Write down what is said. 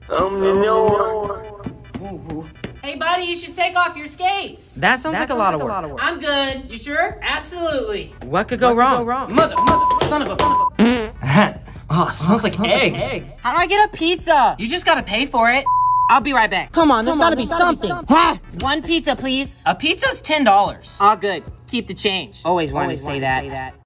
Hey, buddy, you should take off your skates. That sounds like a lot of work. I'm good. You sure? Absolutely. What could go wrong? Mother, son of a... Oh, it smells like eggs. How do I get a pizza? You just gotta pay for it. I'll be right back. Come on, there's gotta be something. Ha! One pizza, please. A pizza's $10. All good. Keep the change. Always wanted to say that.